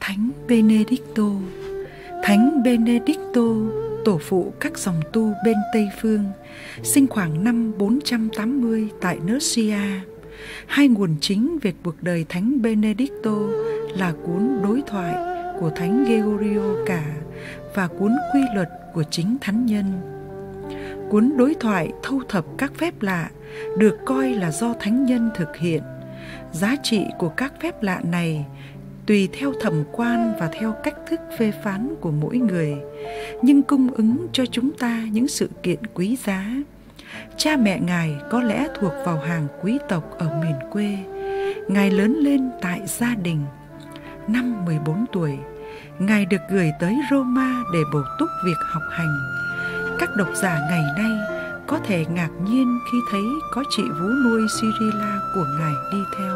Thánh Benedicto. Thánh Benedicto, tổ phụ các dòng tu bên Tây Phương, sinh khoảng năm 480 tại Nursia. Hai nguồn chính về cuộc đời Thánh Benedicto là cuốn Đối thoại của Thánh Gregorio cả và cuốn Quy luật của chính Thánh Nhân. Cuốn Đối thoại thâu thập các phép lạ được coi là do Thánh Nhân thực hiện. Giá trị của các phép lạ này tùy theo thẩm quan và theo cách thức phê phán của mỗi người, nhưng cung ứng cho chúng ta những sự kiện quý giá. Cha mẹ Ngài có lẽ thuộc vào hàng quý tộc ở miền quê. Ngài lớn lên tại gia đình. Năm 14 tuổi, Ngài được gửi tới Roma để bổ túc việc học hành. Các độc giả ngày nay có thể ngạc nhiên khi thấy có chị vú nuôi Cyrilla của Ngài đi theo.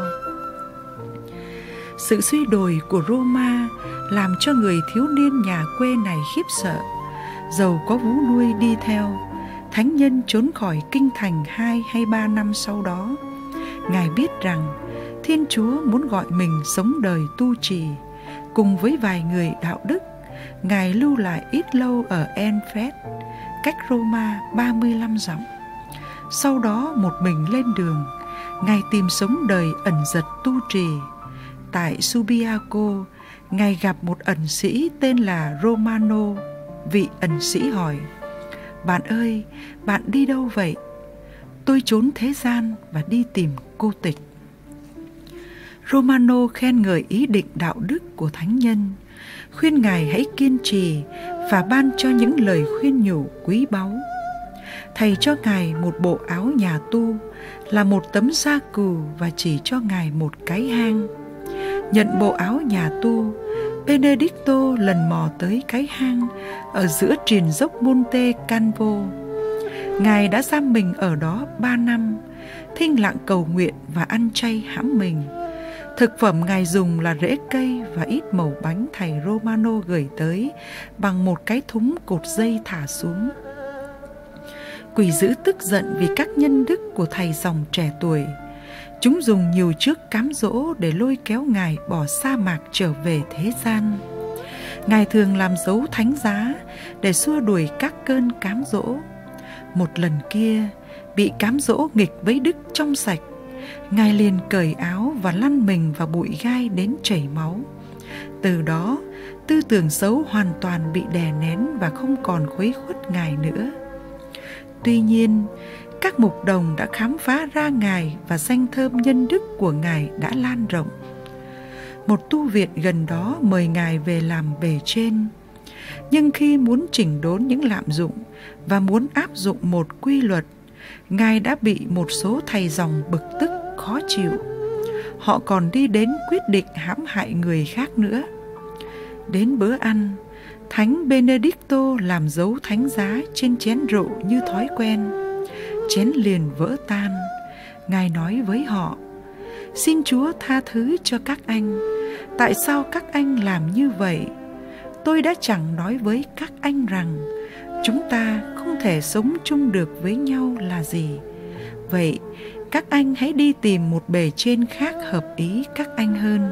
Sự suy đồi của Roma làm cho người thiếu niên nhà quê này khiếp sợ. Dầu có vú nuôi đi theo, Thánh Nhân trốn khỏi kinh thành 2 hay 3 năm sau đó. Ngài biết rằng Thiên Chúa muốn gọi mình sống đời tu trì. Cùng với vài người đạo đức, Ngài lưu lại ít lâu ở Enfred, cách Roma 35 dặm. Sau đó một mình lên đường, Ngài tìm sống đời ẩn dật tu trì. Tại Subiaco, Ngài gặp một ẩn sĩ tên là Romano. Vị ẩn sĩ hỏi: "Bạn ơi, bạn đi đâu vậy?" "Tôi trốn thế gian và đi tìm cô tịch." Romano khen ngợi ý định đạo đức của Thánh Nhân, khuyên Ngài hãy kiên trì và ban cho những lời khuyên nhủ quý báu. Thầy cho Ngài một bộ áo nhà tu, là một tấm da cừu và chỉ cho Ngài một cái hang. Nhận bộ áo nhà tu, Benedicto lần mò tới cái hang ở giữa triền dốc Monte Canvo. Ngài đã giam mình ở đó 3 năm, thinh lặng cầu nguyện và ăn chay hãm mình. Thực phẩm Ngài dùng là rễ cây và ít mẩu bánh thầy Romano gửi tới bằng một cái thúng cột dây thả xuống. Quỷ dữ tức giận vì các nhân đức của thầy dòng trẻ tuổi. Chúng dùng nhiều chiếc cám dỗ để lôi kéo Ngài bỏ sa mạc trở về thế gian. Ngài thường làm dấu thánh giá để xua đuổi các cơn cám dỗ. Một lần kia, bị cám dỗ nghịch với đức trong sạch, Ngài liền cởi áo và lăn mình vào bụi gai đến chảy máu. Từ đó, tư tưởng xấu hoàn toàn bị đè nén và không còn khuấy khuất Ngài nữa. Tuy nhiên, các mục đồng đã khám phá ra Ngài và danh thơm nhân đức của Ngài đã lan rộng. Một tu viện gần đó mời Ngài về làm bề trên. Nhưng khi muốn chỉnh đốn những lạm dụng và muốn áp dụng một quy luật, Ngài đã bị một số thầy dòng bực tức khó chịu. Họ còn đi đến quyết định hãm hại người khác nữa. Đến bữa ăn, Thánh Benedicto làm dấu thánh giá trên chén rượu như thói quen. Chén liền vỡ tan. Ngài nói với họ: "Xin Chúa tha thứ cho các anh. Tại sao các anh làm như vậy? Tôi đã chẳng nói với các anh rằng chúng ta không thể sống chung được với nhau là gì. Vậy các anh hãy đi tìm một bề trên khác hợp ý các anh hơn."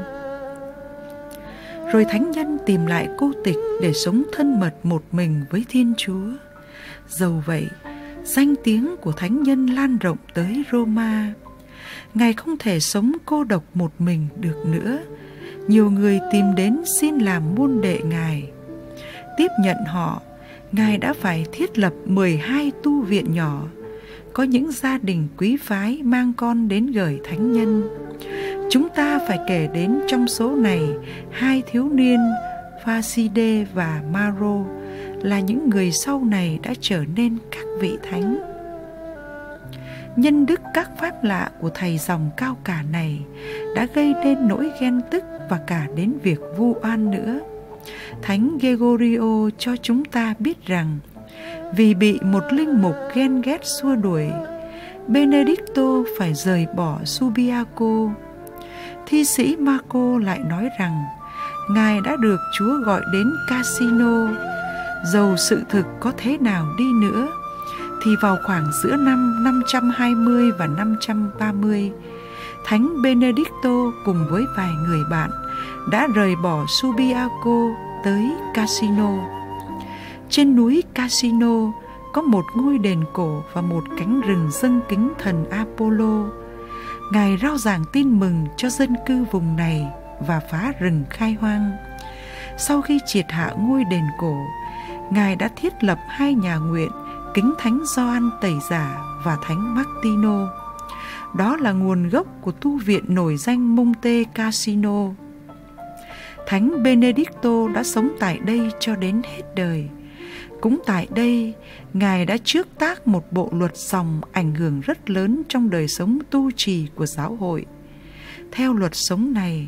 Rồi Thánh Nhân tìm lại cô tịch để sống thân mật một mình với Thiên Chúa. Dầu vậy, danh tiếng của Thánh Nhân lan rộng tới Roma. Ngài không thể sống cô độc một mình được nữa. Nhiều người tìm đến xin làm môn đệ Ngài. Tiếp nhận họ, Ngài đã phải thiết lập 12 tu viện nhỏ. Có những gia đình quý phái mang con đến gửi Thánh Nhân. Chúng ta phải kể đến trong số này 2 thiếu niên Facide và Maro, là những người sau này đã trở nên các vị thánh. Nhân đức các pháp lạ của thầy dòng cao cả này đã gây nên nỗi ghen tức và cả đến việc vu oan nữa. Thánh Gregorio cho chúng ta biết rằng vì bị một linh mục ghen ghét xua đuổi, Benedicto phải rời bỏ Subiaco. Thi sĩ Marco lại nói rằng Ngài đã được Chúa gọi đến Casino. Dầu sự thực có thế nào đi nữa, thì vào khoảng giữa năm 520 và 530, Thánh Benedicto cùng với vài người bạn đã rời bỏ Subiaco tới Cassino. Trên núi Cassino có một ngôi đền cổ và một cánh rừng dâng kính thần Apollo. Ngài rao giảng tin mừng cho dân cư vùng này và phá rừng khai hoang. Sau khi triệt hạ ngôi đền cổ, Ngài đã thiết lập 2 nhà nguyện kính Thánh Gioan Tẩy Giả và Thánh Martino. Đó là nguồn gốc của tu viện nổi danh Monte Cassino. Thánh Benedicto đã sống tại đây cho đến hết đời. Cũng tại đây, Ngài đã trước tác một bộ luật dòng ảnh hưởng rất lớn trong đời sống tu trì của giáo hội. Theo luật sống này,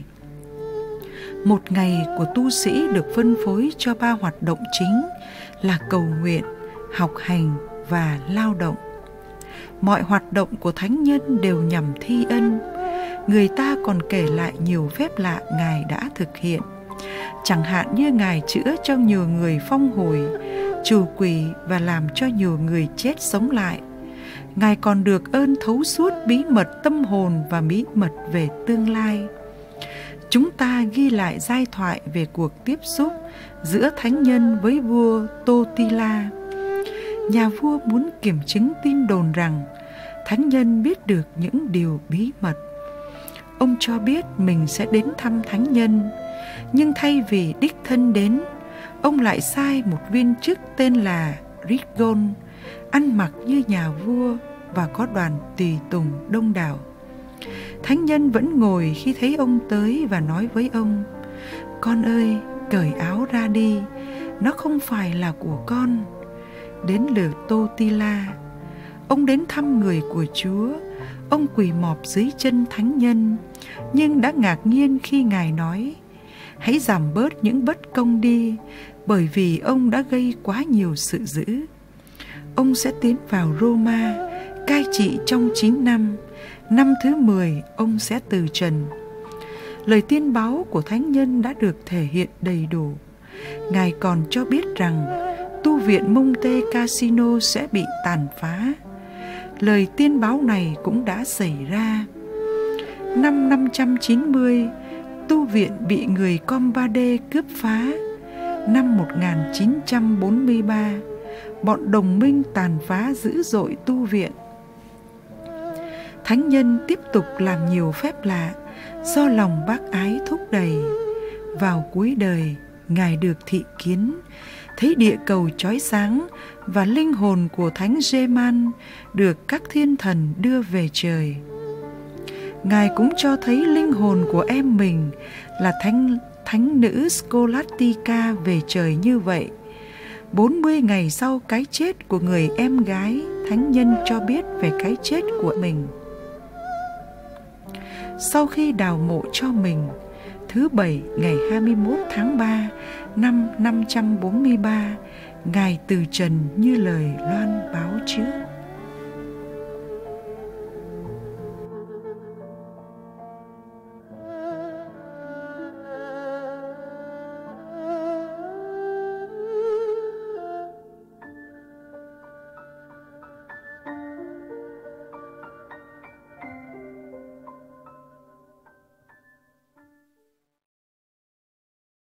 một ngày của tu sĩ được phân phối cho 3 hoạt động chính là cầu nguyện, học hành và lao động. Mọi hoạt động của thánh nhân đều nhằm thi ân. Người ta còn kể lại nhiều phép lạ Ngài đã thực hiện. Chẳng hạn như Ngài chữa cho nhiều người phong hồi, trừ quỷ và làm cho nhiều người chết sống lại. Ngài còn được ơn thấu suốt bí mật tâm hồn và bí mật về tương lai. Chúng ta ghi lại giai thoại về cuộc tiếp xúc giữa thánh nhân với vua Totila. Nhà vua muốn kiểm chứng tin đồn rằng thánh nhân biết được những điều bí mật. Ông cho biết mình sẽ đến thăm thánh nhân, nhưng thay vì đích thân đến, ông lại sai một viên chức tên là Rigon, ăn mặc như nhà vua và có đoàn tùy tùng đông đảo. Thánh nhân vẫn ngồi khi thấy ông tới và nói với ông: "Con ơi, cởi áo ra đi, nó không phải là của con." Đến lượt Totila, ông đến thăm người của Chúa. Ông quỳ mọp dưới chân thánh nhân, nhưng đã ngạc nhiên khi Ngài nói: "Hãy giảm bớt những bất công đi, bởi vì ông đã gây quá nhiều sự dữ." Ông sẽ tiến vào Roma, cai trị trong 9 năm. Năm thứ 10, ông sẽ từ trần. Lời tiên báo của thánh nhân đã được thể hiện đầy đủ. Ngài còn cho biết rằng tu viện Monte Cassino sẽ bị tàn phá. Lời tiên báo này cũng đã xảy ra. Năm 590, tu viện bị người Combade cướp phá. Năm 1943, bọn đồng minh tàn phá dữ dội tu viện. Thánh nhân tiếp tục làm nhiều phép lạ do lòng bác ái thúc đẩy. Vào cuối đời, Ngài được thị kiến, thấy địa cầu chói sáng và linh hồn của Thánh German được các thiên thần đưa về trời. Ngài cũng cho thấy linh hồn của em mình là thánh nữ Scholastica về trời như vậy. 40 ngày sau cái chết của người em gái, thánh nhân cho biết về cái chết của mình. Sau khi đào mộ cho mình, thứ Bảy ngày 21 tháng 3 năm 543, Ngài từ trần như lời loan báo trước.